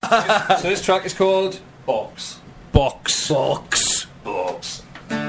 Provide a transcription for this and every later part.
So this track is called Box. Box. Box. Box.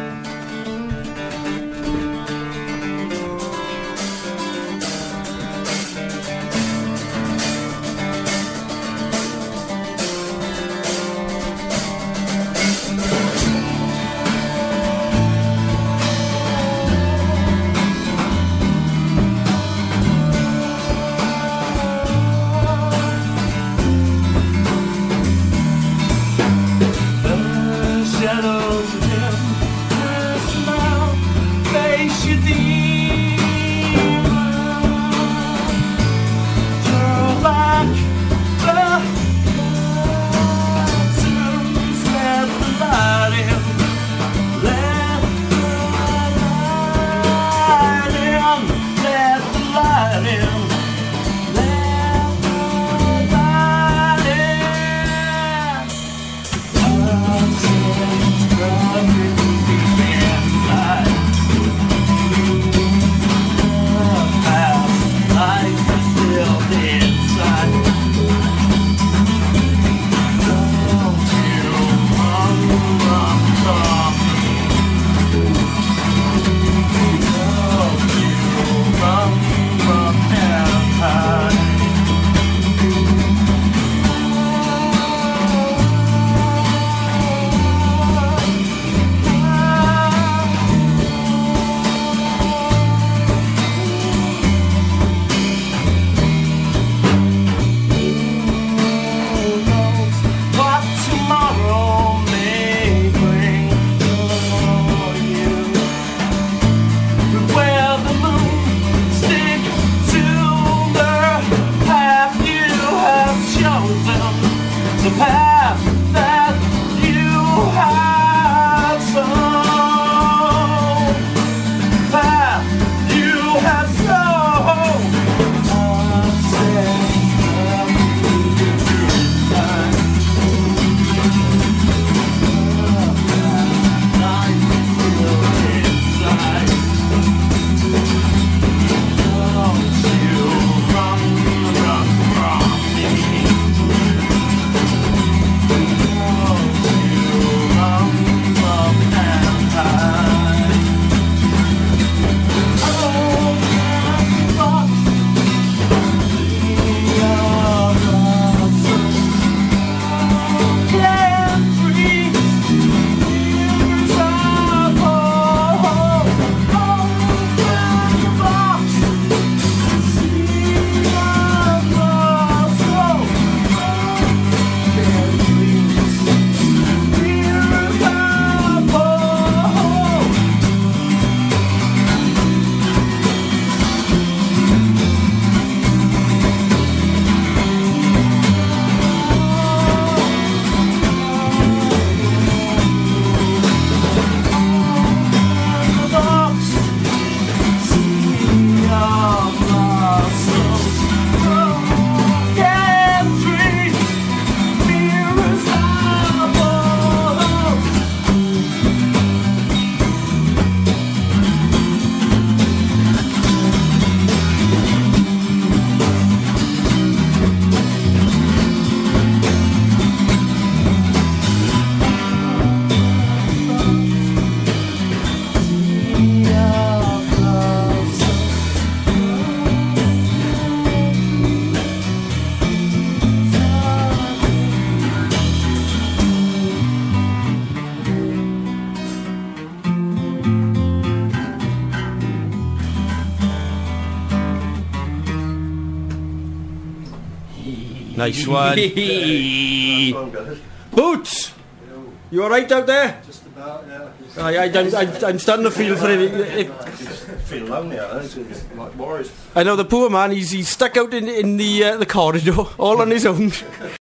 Nice one. Boots! You alright out there? Just about, yeah. I'm starting to feel for it. Feel lonely out there, it's going to be like worries. I know the poor man, he's stuck out in the corridor, all on his own.